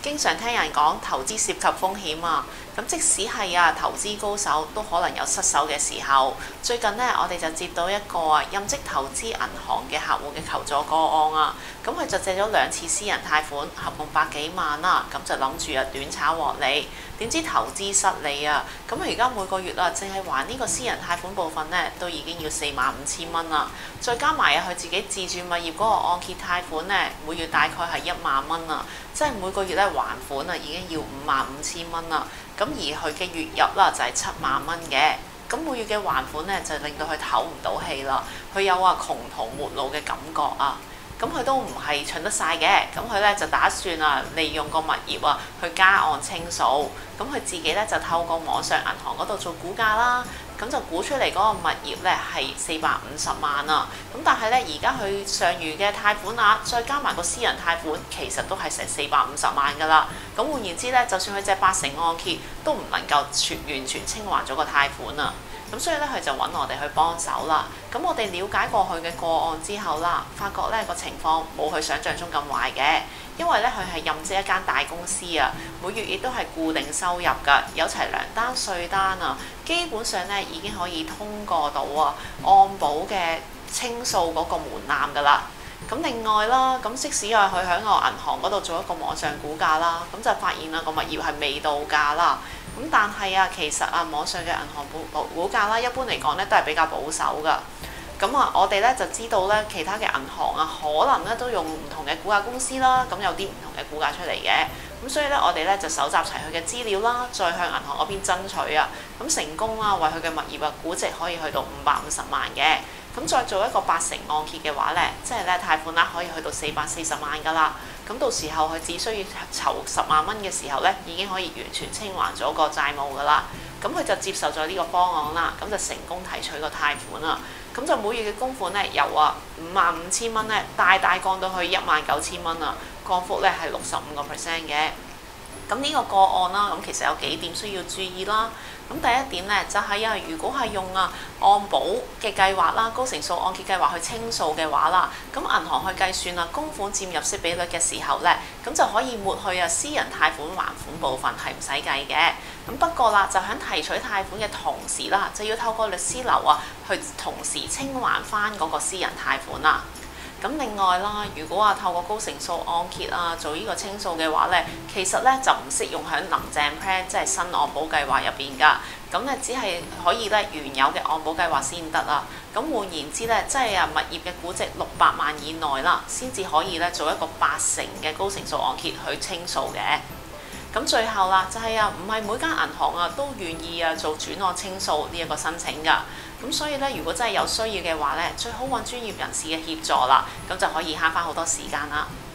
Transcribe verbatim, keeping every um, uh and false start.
經常聽人講投資涉及風險啊，咁即使係啊投資高手都可能有失手嘅時候。最近呢，我哋就接到一個啊任職投資銀行嘅客戶嘅求助個案啊，咁佢就借咗兩次私人貸款，合共百幾萬啦，咁就諗住啊短炒獲利，點知投資失利啊，咁佢而家每個月啊淨係還呢個私人貸款部分呢，都已經要四萬五千蚊啦，再加埋啊佢自己自住物業嗰個按揭貸款呢，每月大概係一萬蚊啊，即係每個月咧還款啊已經要五萬五千蚊啦，咁而佢嘅月入啦就係七萬蚊嘅。咁每月嘅還款咧就令到佢唞唔到氣啦，佢有話窮途末路嘅感覺啊。咁佢都唔係蠢得晒嘅，咁佢咧就打算啊利用個物業啊去加按清數。咁佢自己咧就透過網上銀行嗰度做估價啦，咁就估出嚟嗰個物業咧係四百五十萬啊。咁但係咧而家佢剩餘嘅貸款額再加埋個私人貸款，其實都係成四百五十萬㗎啦。咁換言之咧，就算佢借八成按揭，都唔能夠全完全清還咗個貸款啊。咁所以咧，佢就揾我哋去幫手啦。咁我哋了解過佢嘅個案之後啦，發覺咧個情況冇佢想象中咁壞嘅，因為咧佢係任職一間大公司啊，每月亦都係固定收入㗎，有齊糧單稅單啊，基本上咧已經可以通過到啊按保嘅清數嗰個門檻㗎啦。咁另外啦，咁即使啊佢喺個銀行嗰度做一個網上估價啦，咁就發現啊個物業係未到價啦。咁但係啊，其實啊網上嘅銀行估估價啦，一般嚟講咧都係比較保守㗎。咁啊，我哋咧就知道咧，其他嘅銀行啊，可能咧都用唔同嘅估價公司啦，咁有啲唔同嘅估價出嚟嘅。咁所以咧，我哋咧就搜集齊佢嘅資料啦，再向銀行嗰邊爭取啊，咁成功啦，為佢嘅物業啊估值可以去到五百五十萬嘅。咁再做一個八成按揭嘅話咧，即係咧貸款額可以去到四百四十萬㗎啦。咁到時候佢只需要籌十萬蚊嘅時候咧，已經可以完全清還咗個債務㗎啦。咁佢就接受咗呢個方案啦，咁就成功提取個貸款啦。咁就每月嘅供款咧，由啊五萬五千蚊咧，大大降到去一萬九千蚊啊，降幅咧係六十五個 percent 嘅。咁呢個個案啦，咁其實有幾點需要注意啦。咁第一點咧，就係啊，如果係用啊按保嘅計劃啦，高成數按揭計劃去清數嘅話啦，咁銀行去計算啊供款佔入息比率嘅時候咧，咁就可以抹去啊私人貸款還款部分係唔使計嘅。咁不過啦，就喺提取貸款嘅同時啦，就要透過律師樓啊去同時清還翻嗰個私人貸款啦。咁另外啦，如果話透過高成數按揭啊做呢個清數嘅話咧，其實咧就唔適用喺林鄭 plan 即係新按保計劃入邊㗎。咁咧只係可以咧原有嘅按保計劃先得啊。咁換言之咧，即係啊物業嘅估值六百萬以內啦，先至可以咧做一個八成嘅高成數按揭去清數嘅。咁最後啦，就係啊，唔係每間銀行啊都願意啊做轉按清數呢一個申請㗎。咁所以咧，如果真係有需要嘅話咧，最好揾專業人士嘅協助啦，咁就可以慳翻好多時間啦。